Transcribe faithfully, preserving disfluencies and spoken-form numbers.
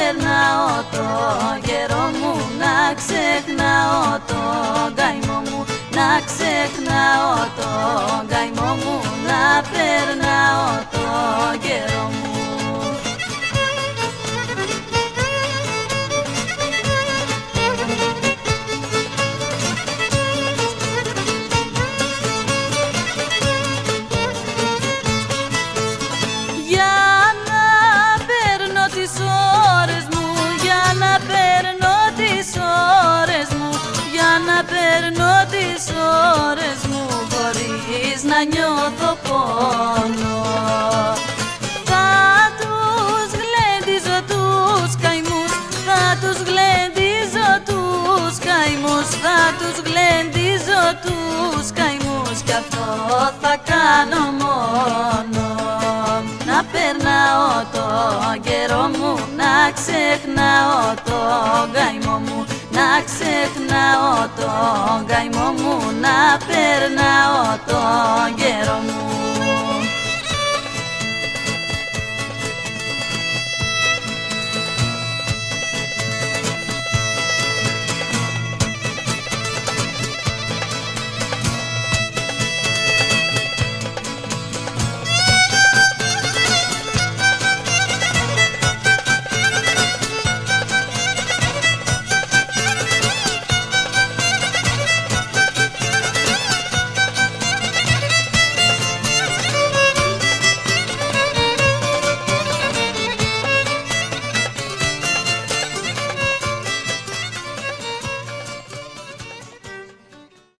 περνάω το καιρό μου, να ξεχνάω το καημό μου, να ξεχνάω το καημό μου, να περνάω το καιρό μου. Παίρνω τις ώρες μου χωρίς να νιώθω πόνο. Θα τους γλέντιζω τους καημούς, θα τους γλέντιζω τους καημούς, θα τους γλέντιζω τους καημούς, κι αυτό θα κάνω μόνο. Να περνάω το καιρό μου, να ξεχνάω το καημό μου, να ξεχνάω τον καημό μου, να περνάω τον καιρό μου.